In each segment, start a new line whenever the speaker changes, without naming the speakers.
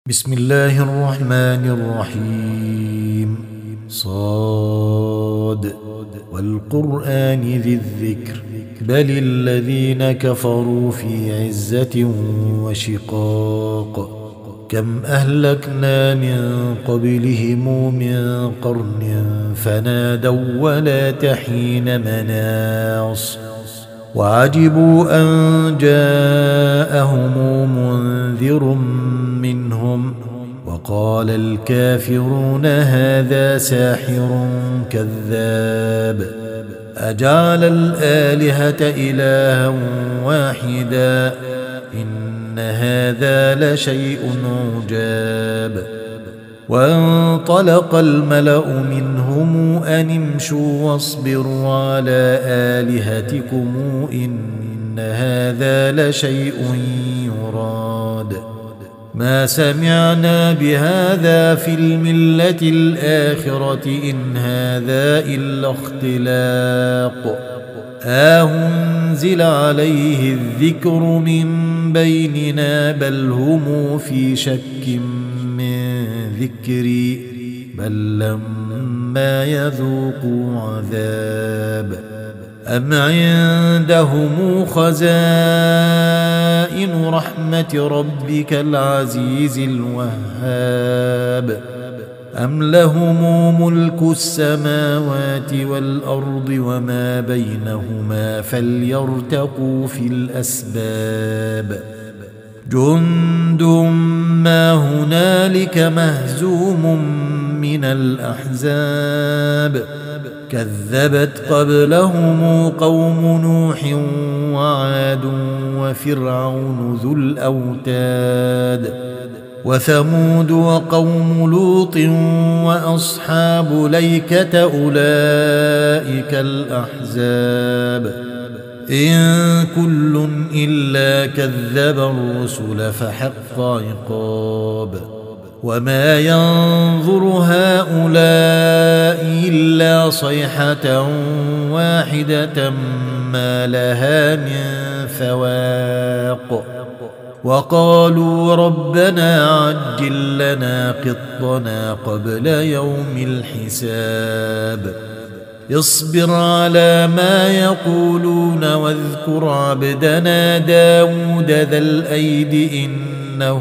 بسم الله الرحمن الرحيم. صاد والقرآن ذي الذكر بل الذين كفروا في عزة وشقاق. كم أهلكنا من قبلهم من قرن فنادوا ولا تحين مناص وعجبوا أن جاءهم منذر منهم وقال الكافرون هذا ساحر كذاب أجعل الآلهة إلها واحدا إن هذا لشيء عجاب. وانطلق الملأ منهم أن امشوا واصبروا على آلهتكم إن هذا لشيء يراد ما سمعنا بهذا في الملة الآخرة إن هذا إلا اختلاق أنزل عليه الذكر من بيننا بل هم في شك من ذكري بل لما يذوقوا عذاب أم عندهم خزائن رحمة ربك العزيز الوهاب أم لهم ملك السماوات والأرض وما بينهما فليرتقوا في الأسباب جند ما هنالك مهزوم من الأحزاب كذبت قبلهم قوم نوح وعاد وفرعون ذو الأوتاد وثمود وقوم لوط وأصحاب ليكة أولئك الأحزاب إن كل إلا كذب الرسل فحق عقاب وما ينظر هؤلاء إلا صيحة واحدة ما لها من فواق وقالوا ربنا عجل لنا قطنا قبل يوم الحساب اصبر على ما يقولون واذكر عبدنا داود ذا الأيد إنه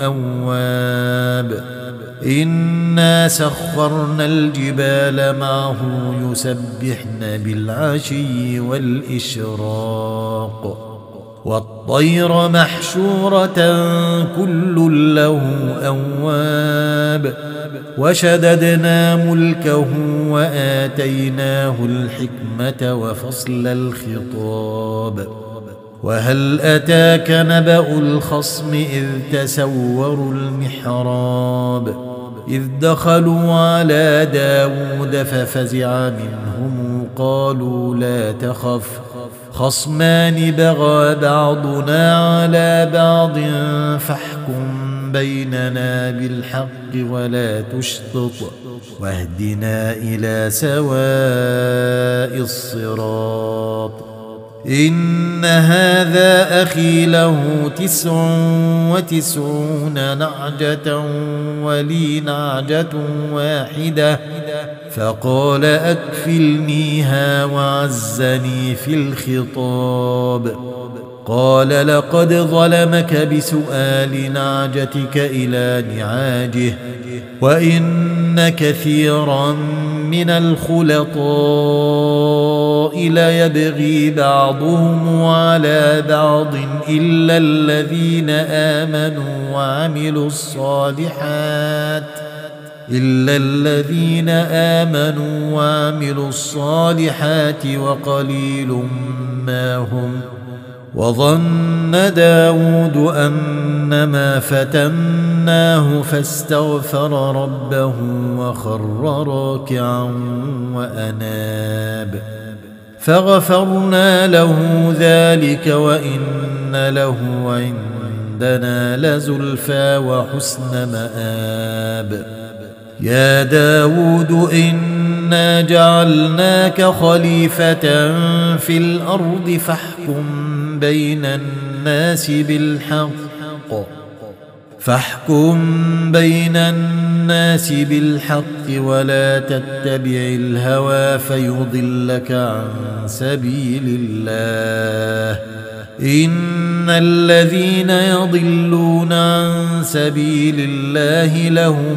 أواب إنا سخرنا الجبال معه يسبحن بالعشي والإشراق والطير محشورة كل له أواب وشددنا ملكه وآتيناه الحكمة وفصل الخطاب وهل أتاك نبأ الخصم إذ تسوروا المحراب إذ دخلوا على داود ففزع منهم قالوا لا تخف خصمان بغى بعضنا على بعض فاحكم بيننا بالحق ولا تشطط واهدنا إلى سواء الصراط إن هذا أخي له 99 نعجة ولي نعجة واحدة فقال أكفلنيها وعزني في الخطاب قال لقد ظلمك بسؤال نعجتك إلى نعاجه وإن كثيرا من الخلطاء ليبغي بعضهم على بعض إلا الذين آمنوا وعملوا الصالحات وقليل ما هم وظن داود أنما فتناه فاستغفر ربه وخر راكعا وأناب فغفرنا له ذلك وإن له عندنا لزلفى وحسن مآب يا داود إنا جعلناك خليفة في الأرض فاحكم بين الناس بالحق فاحكم بين الناس بالحق ولا تتبع الهوى فيضلك عن سبيل الله. إن الذين يضلون عن سبيل الله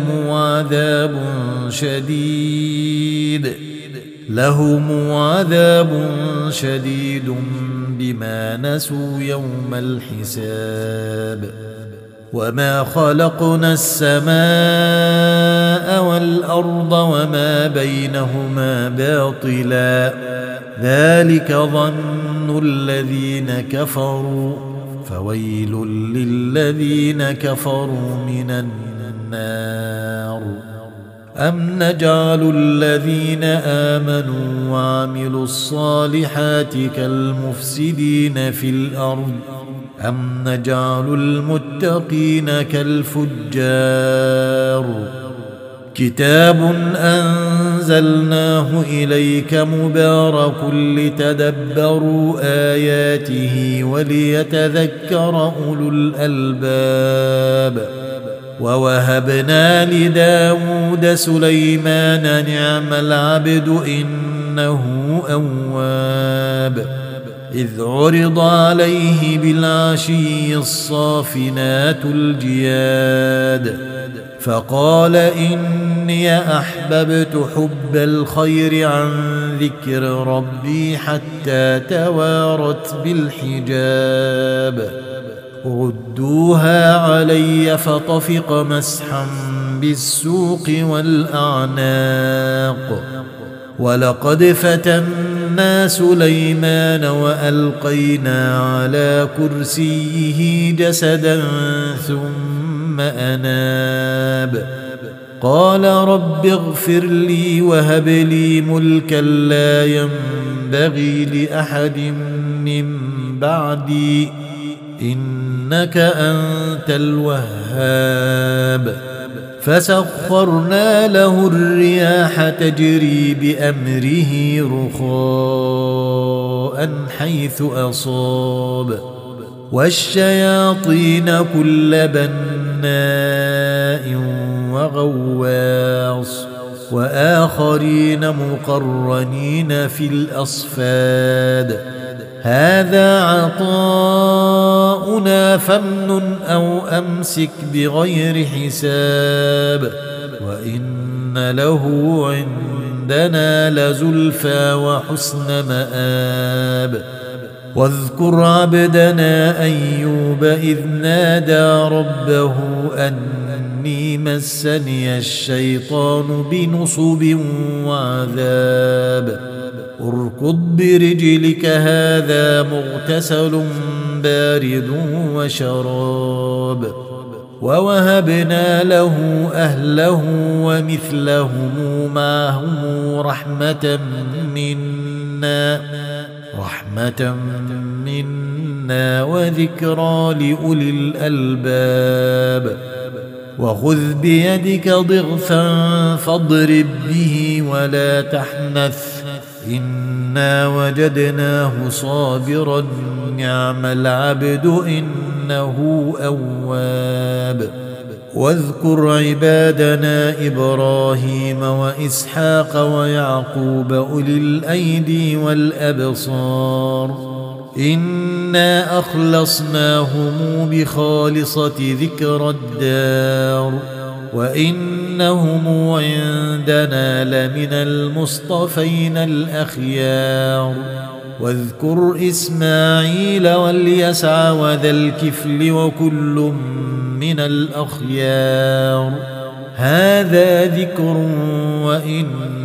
لهم عذاب شديد بما نسوا يوم الحساب. وما خلقنا السماء والأرض وما بينهما باطلا ذلك ظن الذين كفروا فويل للذين كفروا من النار. أم نجعل الذين آمنوا وعملوا الصالحات كالمفسدين في الأرض أم نجعل المتقين كالفجار. كتاب أنزلناه إليك مبارك لتدبروا آياته وليتذكر أولو الألباب. ووهبنا لداود سليمان نعم العبد إنه أواب. إذ عرض عليه بالعشي الصافنات الجياد فقال إني أحببت حب الخير عن ذكر ربي حتى توارت بالحجاب. ردوها علي فطفق مسحا بالسوق والأعناق. ولقد فتنا سليمان وألقينا على كرسيه جسدا ثم أناب. قال رب اغفر لي وهب لي ملكا لا ينبغي لأحد من بعدي إنك أنت الوهاب. فسخرنا له الرياح تجري بأمره رخاء حيث أصاب والشياطين كل بناء وغواص وآخرين مقرنين في الأصفاد. هذا عطاؤنا فامنن أو أمسك بغير حساب. وإن له عندنا لزلفى وحسن مآب. واذكر عبدنا أيوب إذ نادى ربه أني مسني الشيطان بنصب وعذاب. اركض برجلك هذا مغتسل بارد وشراب. ووهبنا له أهله ومثلهم معهم رحمة منا وذكرى لأولي الألباب. وخذ بيدك ضغثا فاضرب به ولا تحنث إنا وجدناه صابرا نعم العبد إنه أواب. واذكر عبادنا إبراهيم وإسحاق ويعقوب أولي الأيدي والأبصار إنا أخلصناهم بخالصة ذكر الدار وإنهم عندنا لمن المصطفين الأخيار. واذكر إسماعيل واليسع وذا الكفل وكل من الأخيار. هذا ذكر وإن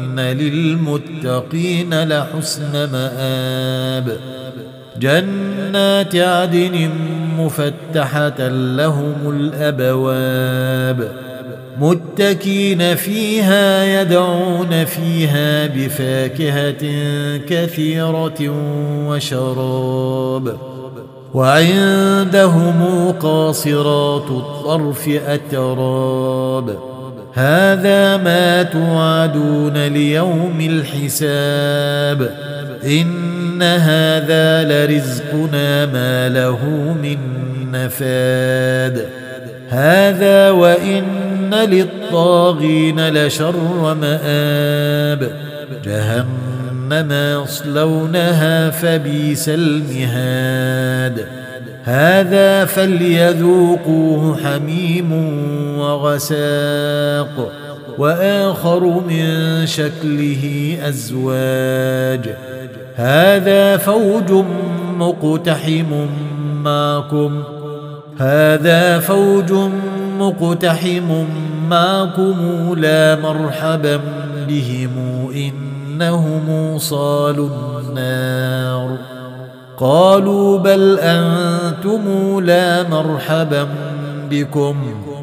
للمتقين لحسن مآب. جنات عدن مفتحة لهم الأبواب متكين فيها يدعون فيها بفاكهة كثيرة وشراب. وعندهم قاصرات الطرف أتراب. هذا ما توعدون ليوم الحساب. إن هذا لرزقنا ما له من نفاد. هذا وإن للطاغين لشر مآب جهنم يصلونها فبئس المهاد هذا فليذوقوه حميم وغساق وآخر من شكله أزواج هذا فوج مقتحم معكم لا مرحبا بهم إنهم صالوا النار قالوا بل أنتم لا مرحبا بكم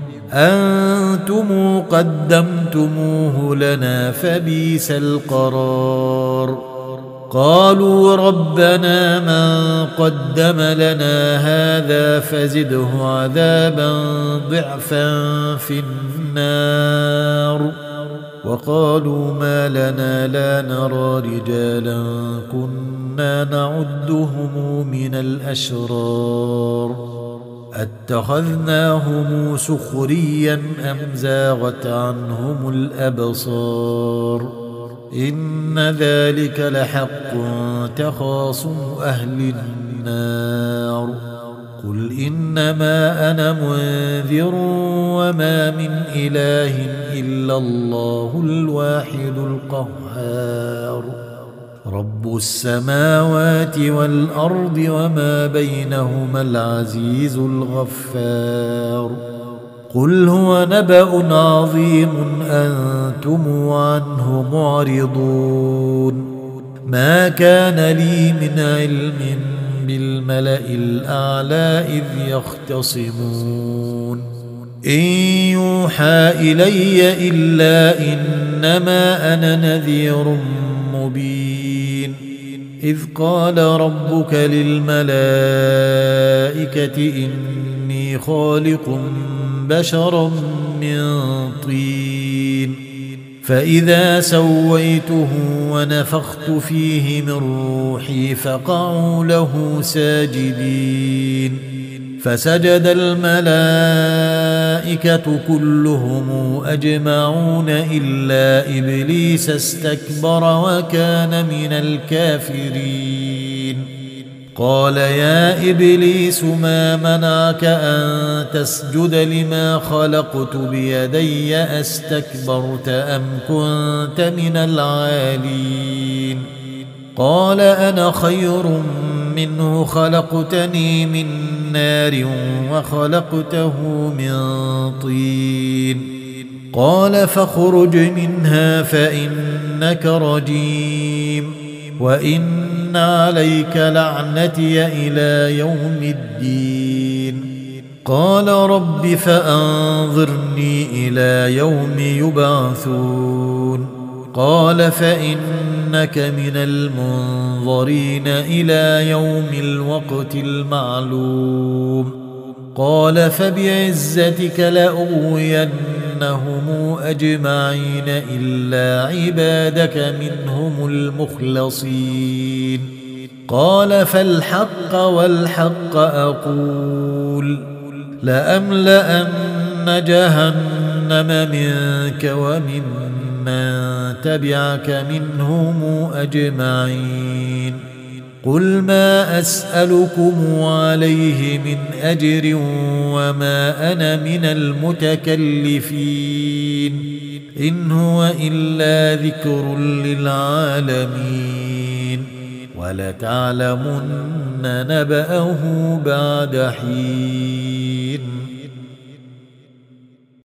أنتم قدمتموه لنا فبئس القرار قالوا ربنا من قدم لنا هذا فزده عذابا ضعفا في النار وقالوا ما لنا لا نرى رجالا كنا نعدهم من الأشرار اتخذناهم سخريا أم زاغت عنهم الأبصار إن ذلك لحق تخاصم أهل النار قل إنما أنا منذر وما من إله إلا الله الواحد القهار رب السماوات والأرض وما بينهما العزيز الغفار قل هو نبأ عظيم أنتم عنه معرضون ما كان لي من علم بالملأ الأعلى إذ يختصمون إن يوحى إلي إلا إنما أنا نذير مبين إذ قال ربك للملائكة إني خالق بشرا من طين فإذا سويته ونفخت فيه من روحي فقعوا له ساجدين فسجد الملائكة كلهم أجمعون إلا إبليس استكبر وكان من الكافرين قال يا إبليس ما منعك أن تسجد لما خلقت بيدي أستكبرت أم كنت من العالين قال أنا خير منه خلقتني من نار وخلقته من طين قال فاخرج منها فإنك رجيم وإن عليك لعنتي إلى يوم الدين قال رب فأنظرني إلى يوم يبعثون قال فإنك من المنظرين إلى يوم الوقت المعلوم قال فبعزتك لأغوينهم أجمعين إلا عبادك منهم المخلصين قال فالحق والحق أقول لأملأن جهنم منك وممن تبعك منهم أجمعين قل ما أسألكم عليه من أجر وما أنا من المتكلفين إن هو إلا ذكر للعالمين ولتعلمن نبأه بعد حين